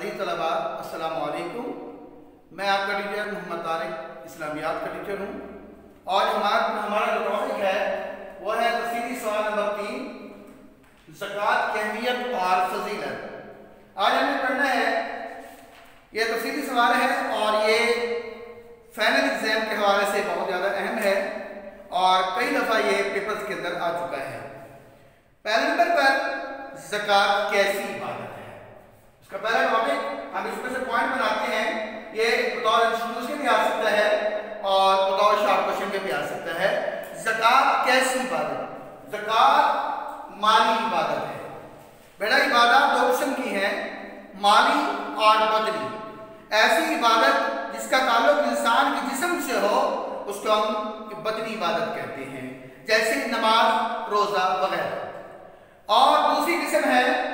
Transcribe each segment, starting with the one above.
अज़ीज़ तलबा अस्सलामु अलैकुम। मैं आपका टीचर मोहम्मद तारिक इस्लामियात का टीचर हूँ और हमारा जो टॉपिक है वह है तफसीली सवाल नंबर 3, ज़कात की अहमियत और फजीलत। आज हमें पढ़ना है, ये तफसीली सवाल है और ये फाइनल एग्जाम के हवाले से बहुत ज़्यादा अहम है और कई दफ़ा ये पेपर्स के अंदर आ चुका है। पहले नंबर पर ज़कात कैसी इबादत है, इसका पहला टॉपिक हम इसमें से पॉइंट बनाते हैं। ये बतौर इंस्टीट्यूशन भी आ सकता है और बतौर शॉर्ट क्वेश्चन में भी आ सकता है। ज़कात कैसी इबादत? ज़कात माली इबादत है। बेटा इबादत दो किस्म की है, माली और बदनी। ऐसी इबादत जिसका ताल्लुक इंसान के जिस्म से हो उसको हम बदनी इबादत कहते हैं, जैसे नमाज, रोज़ा वगैरह। और दूसरी किस्म है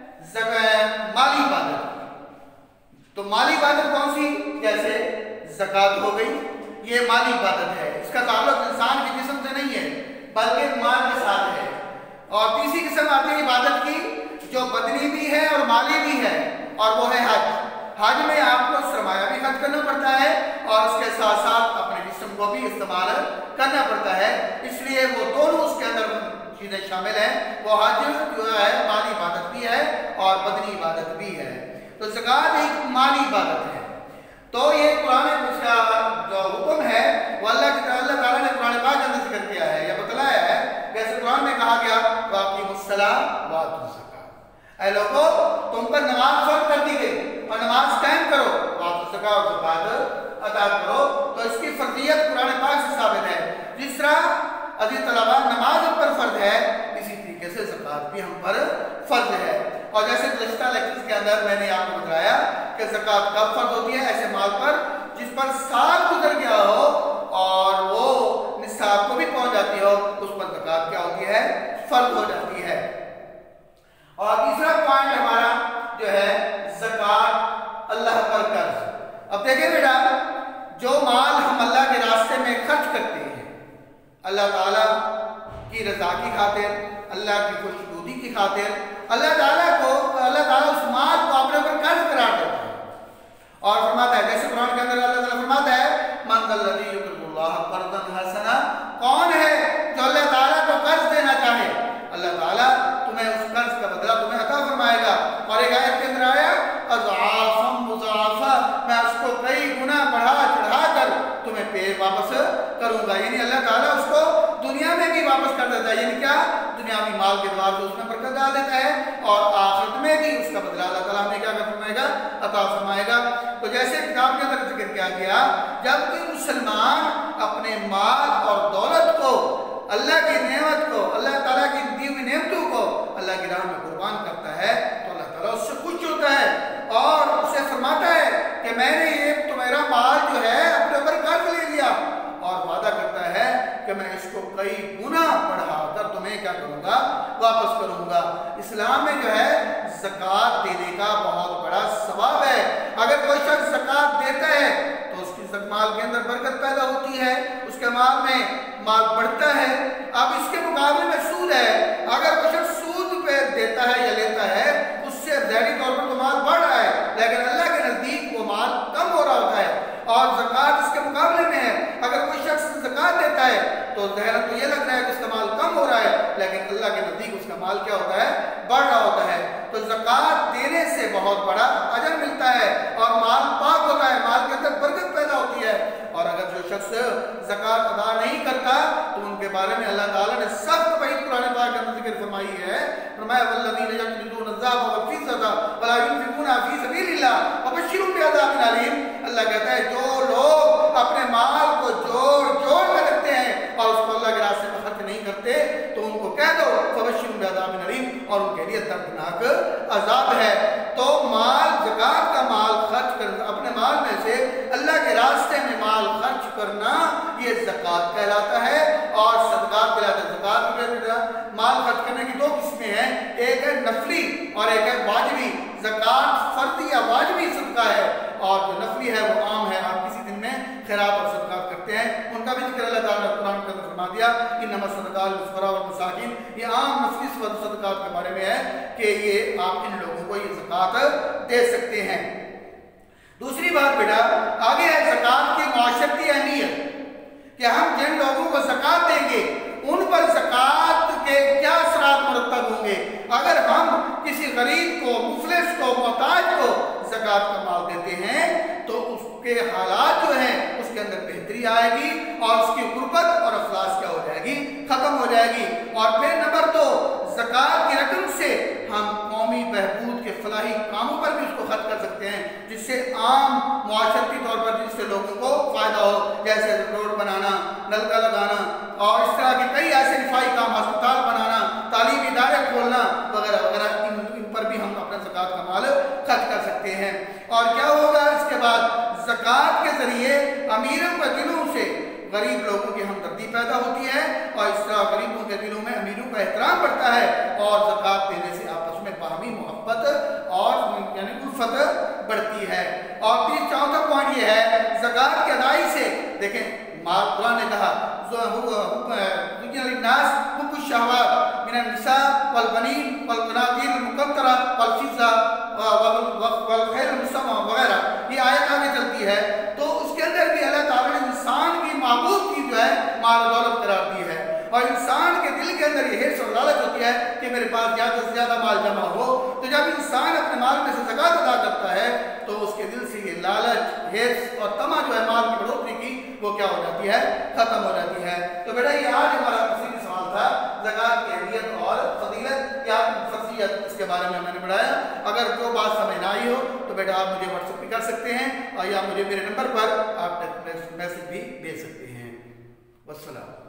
माली इबादत। तो माली इबादत कौन सी? जैसे ज़कात हो गई, ये माली इबादत है, इसका ताल्लुक इंसान के जिस्म से नहीं है बल्कि माल के साथ है। और तीसरी किस्म आती है इबादत की जो बदनी भी है और माली भी है, और वो है हज। हज में आपको सरमाया भी खर्च करना पड़ता है और उसके साथ साथ अपने जिस्म को भी इस्तेमाल करना पड़ता है, इसलिए वो दोनों उसके अंदर चीज़ें शामिल हैं। वो हज जो है माली इबादत भी है और बदनी इबादत भी है। तो ज़कात एक माली इबादत है। तो ये कुरान का जो हुक्म है वो अल्लाह ताला ने कुरान पाक के अंदर जिक्र किया है या बतलाया है। जैसे कुरान में कहा गया वाक़िमुस्सलाह व आतुज़ ज़कात, ऐ लोगों तुम पर नमाज फर्ज कर दी गई और नमाज कायम करो, आतुज़ ज़कात और ज़कात अदा करो। तो इसकी फर्जियत कुरान पाक से साबित है। जिस तरह अज़ीज़ तलबा नमाज हम पर फर्ज है, इसी तरीके से ज़कात भी हम पर फर्ज है। और जैसे गुज़श्ता लेक्चर्स के अंदर मैंने आपको बताया कि ज़कात कब फर्ज होती है, ऐसे माल पर जिस पर साल गुजर गया हो और वो निसाब को भी पहुंच जाती हो, उस पर ज़कात क्या होती है? फर्ज हो जाती है। और तीसरा पॉइंट हमारा जो है ज़कात अल्लाह पर कर्ज। अब देखिए बेटा, जो माल हम अल्लाह के रास्ते में खर्च करते हैं अल्लाह ताला की रज़ा की खातिर, अल्लाह की खुशनुदी की खातिर, अल्लाह ताला उस माल को अपने ऊपर कर्ज करार देता है और फरमाता है, जैसे कुरान के अंदर अल्लाह ताला फरमाता है मन ज़ल्लज़ी युक़रिज़ुल्लाह क़र्ज़न हसना, कौन है जो अल्लाह ताला को कर्ज देना चाहे, अल्लाह ताला तुम्हें उस कर्ज का बदला तुम्हें अता फरमाएगा। और एक आयत के अंदर आया अज़आफ़न मुज़ाफ़ा, मैं उसको कई गुना बढ़ा चढ़ा कर तुम्हें पे वापस करूंगा। यानी अल्लाह ताला उसको दुनिया में भी वापस कर देता है, यानी क्या? दुनियावी माल के द्वारा उसमें बरकत डाल देता है और आखिरत में भी उसका बदला अल्लाह ताला हमें क्या फरमाएगा? अता फरमाएगा। तो जैसे किताब के अंदर जिक्र किया गया, जब कोई मुसलमान अपने माल और दौलत को, अल्लाह की नेमत को, अल्लाह ताला की दी हुई नेमतों को अल्लाह की राह में कुर्बान करता है तो अल्लाह ताला उससे खुश होता है और उसे फरमाता है कि मैंने ये तुम्हारा माल जो है अपने ऊपर कर्ज ले लिया, और वादा करता है कि मैं इसको कई गुना बढ़ाकर तुम्हें क्या करूंगा? वापस करूंगा। इस्लाम में जो है ज़कात देने का बहुत बड़ा सवाब है। अगर कोई शख्स ज़कात देता है तो उसकी माल के अंदर बरकत पैदा होती है, उसके माल में माल बढ़ता है। अब इसके मुकाबले में सूद है, अगर कोई शख्स सूद पे देता है या लेता है, उससे ज़ाहिरी तौर पर तो माल बढ़ रहा है, लेकिन अल्लाह के नज़दीक वो माल कम हो रहा होता है। और ज़कात इसके मुकाबले में है, अगर कोई शख्स ज़कात देता है तो ज़ाहिर तो ये लग रहा है कि उसका माल कम हो रहा है, लेकिन अल्लाह के नज़दीक उसका माल क्या होता है? बढ़ रहा होता है। तो ज़कात देने से बहुत बड़ा अजर मिलता है और माल पाक होता है, माल के अंदर बरकत पैदा होती है। और अगर जो शख्स ज़कात अदा नहीं करता तो उनके बारे में अल्लाह ताला ने सख्त वईद कुरान पाक के अंदर जिक्र फरमाई है। फरमाया वल्लज़ीना यक्निज़ूना अज़्ज़ाब वल-फ़िज़्ज़ता वला युनफ़िक़ूना फ़ी सबीलिल्लाह फबश्शिरहुम बिअज़ाबिन अलीम। अल्लाह कहता है जो लोग अपने माल को जोड़ में रखते हैं और उसको अल्लाह के रास्ते में खर्च नहीं करते तो उनको कह दो फबश्शिरहुम बिअज़ाबिन अलीम, और उनके लिए दर्दनाक अज़ाब है। तो माल, ज़कात का माल खर्च करना, अपने माल में से अल्लाह के रास्ते में माल खर्च करना, ये ज़कात कहलाता है और सदक़ात कहलाता है। ज़कात माल खर्च करने की दो किस्में हैं, एक है नफली और एक है वाजिबी। ज़कात फर्दी या वाजिबी सदका है और जो नफली है वो आम है, आप किसी दिन में खैरात और सदक़ात करते हैं, उनका भी जिक्र अल्लाह ताला ने कुरान के अंदर फरमा दिया इन्नमा सदक़ात लिल-फ़ुक़रा वल-मसाकीन। ये आम नफली सदक़ात के बारे में है कि ये आप इन लोगों को ये ज़कात दे सकते हैं। दूसरी बात बेटा आगे है ज़कात की माशरती अहमियत, कि हम जिन लोगों को ज़कात देंगे उन पर ज़कात के क्या असरात मुरतब होंगे। अगर हम किसी गरीब को, मुफलिस को, मोहताज को ज़कात का माल देते हैं तो उसके हालात जो हैं उसके अंदर बेहतरी आएगी और उसकी गुर्बत और अफलास क्या हो जाएगी, ख़त्म हो जाएगी। और फिर नंबर 2, ज़कात की रकम से हम कौमी बहबूद के फलाही कामों पर भी उसको खर्च कर सकते हैं, जिससे आम मुआशरती तौर पर जिससे लोगों को फ़ायदा हो, जैसे रोड बनाना, नलका लगाना और इस तरह के कई ऐसे रिफाई काम, अस्पताल बनाना, तालीमी इदारे खोलना वगैरह वगैरह, इन पर भी हम अपना ज़कात का माल खर्च कर सकते हैं। और क्या होगा इसके बाद, ज़कात के ज़रिए अमीरों के दिलों से गरीब लोगों की हमदर्दी पैदा होती है और इस तरह गरीबों के दिलों में अमीरों का एहतराम बढ़ता है और ज़कात देने से आपस में बाहमी मोहब्बत और यानी उल्फत बढ़ती है। और फिर चौथा पॉइंट ये है, ज़कात की अदाई से देखें, कुरान ने कहा वगैरह, ये आयत आगे चलती है तो उसके अंदर भी अल्लाह ताला ने इंसान की महबूब की जो है माल दौलत करार दी है और इंसान के दिल के अंदर ये हिर्स और लालच होती है कि मेरे पास ज़्यादा से ज़्यादा माल जमा हो। तो जब इंसान अपने माल में से ज़कात अदा करता है तो उसके दिल से ये लालच, हिर्स और तमा जो है माल की बढ़ोतरी की, वो क्या हो जाती है, ख़त्म हो जाती है। तो बेटा ये आज हमारा तफसीली सवाल था, ज़कात की अहमियत और फजीलत या फजीयत, इसके बारे में मैंने पढ़ाया। अगर जो बात समझ ना आई हो तो बेटा आप मुझे व्हाट्सएप भी कर सकते हैं और या मुझे मेरे नंबर पर आप मैसेज भी भेज सकते हैं। वस्सलाम।